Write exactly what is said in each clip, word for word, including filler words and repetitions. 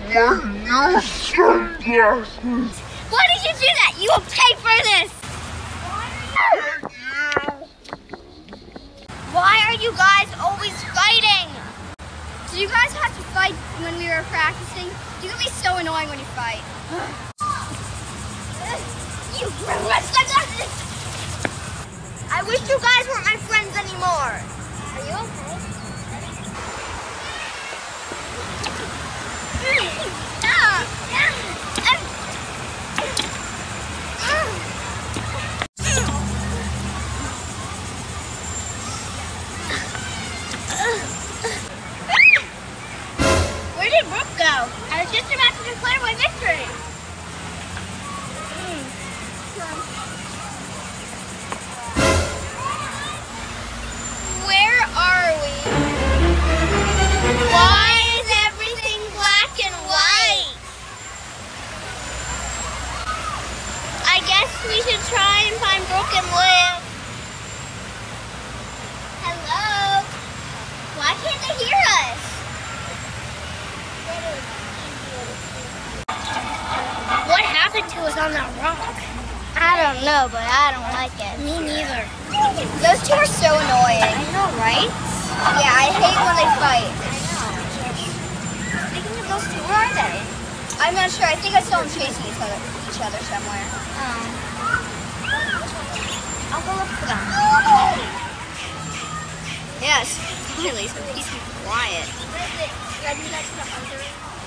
new sunglasses. Why did you do that? You will pay for this. Why are you guys always fighting? Did you guys have to fight when we were practicing? You can be so annoying when you fight. You I wish you guys weren't my friends anymore. Are you okay? Where did Brooke go? I was just about to declare my victory. Where are we? Why is everything black and white? I guess we should try and find Brooke and Liv. Hello? Why can't they hear us? What happened to us on that rock? I don't know, but I don't like it. Me neither. Those two are so annoying. I know, right? Yeah, I hate when they fight. I know. Speaking of those two, where are they? I'm not sure. I think I saw them chasing each other, each other somewhere. Um, I'll go look for them. Yes, finally, some peace and quiet. Ready next to Hunter?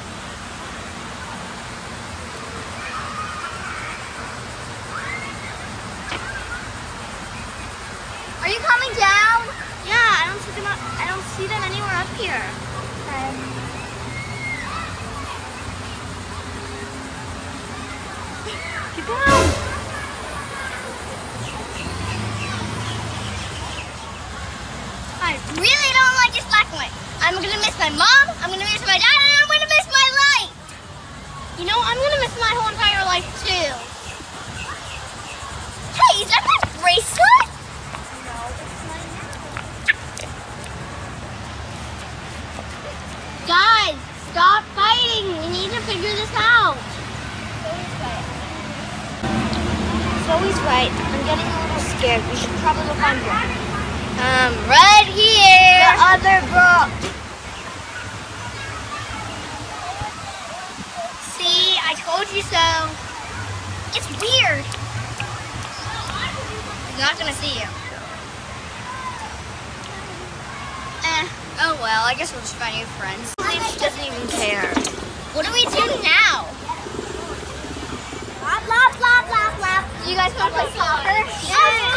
Are you coming down? Yeah, I don't see them. Up, I don't see them anywhere up here. Um, Keep going. I really don't like this black and white. I'm gonna miss my mom. I'm gonna miss my dad, and I'm gonna miss my life. You know, I'm gonna miss my whole entire life too. Hey, is that my bracelet? Guys, stop fighting. We need to figure this out. Zoe's right. I'm getting a little scared. We should probably go find Brooke. Um, right here. The other Brooke. See, I told you so. It's weird. He's not gonna see you. Eh. Oh well, I guess we'll just find new friends. She doesn't even care. What do we do now? Blah, blah, blah, blah, blah. Do you guys want to play soccer? Yeah.